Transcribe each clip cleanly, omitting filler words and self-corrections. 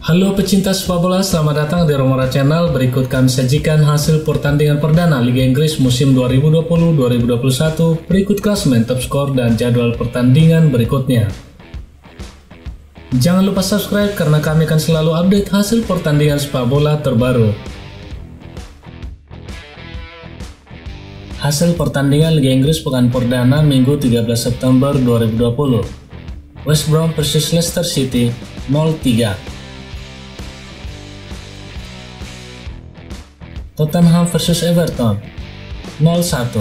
Halo pecinta sepak bola, selamat datang di Romora Channel. Berikut kami sajikan hasil pertandingan perdana Liga Inggris musim 2020-2021, berikut klasemen top skor dan jadwal pertandingan berikutnya. Jangan lupa subscribe karena kami akan selalu update hasil pertandingan sepak bola terbaru. Hasil pertandingan Liga Inggris pekan perdana Minggu 13 September 2020. West Brom vs Leicester City 0-3. Tottenham vs Everton 0-1.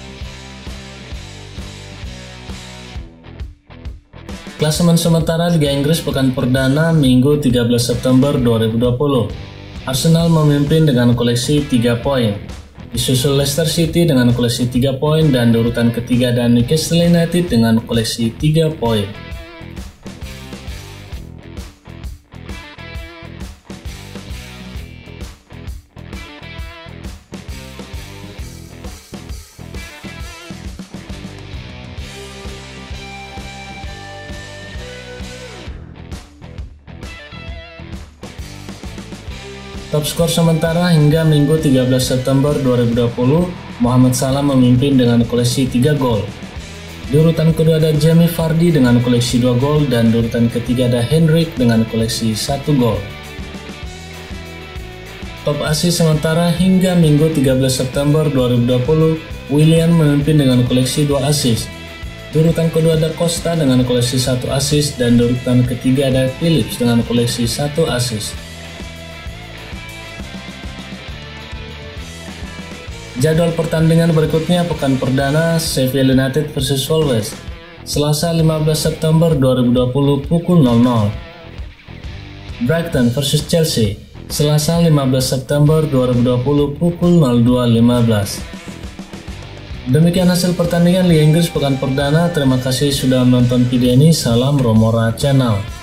Klasemen sementara Liga Inggris pekan perdana Minggu 13 September 2020. Arsenal memimpin dengan koleksi 3 poin. Disusul Leicester City dengan koleksi 3 poin dan di urutan ketiga dan Newcastle United dengan koleksi 3 poin. Top skor sementara hingga Minggu 13 September 2020, Mohamed Salah memimpin dengan koleksi 3 gol. Di urutan kedua ada Jamie Vardy dengan koleksi 2 gol dan di urutan ketiga ada Hendrik dengan koleksi 1 gol. Top assist sementara hingga Minggu 13 September 2020, Willian memimpin dengan koleksi 2 assist. Di urutan kedua ada Costa dengan koleksi 1 assist dan di urutan ketiga ada Phillips dengan koleksi 1 assist. Jadwal pertandingan berikutnya pekan perdana Sheffield United vs Wolves, Selasa 15 September 2020 pukul 00. Brighton vs Chelsea, Selasa 15 September 2020 pukul 02.15. Demikian hasil pertandingan Liga Inggris pekan perdana. Terima kasih sudah menonton video ini. Salam Romora Channel.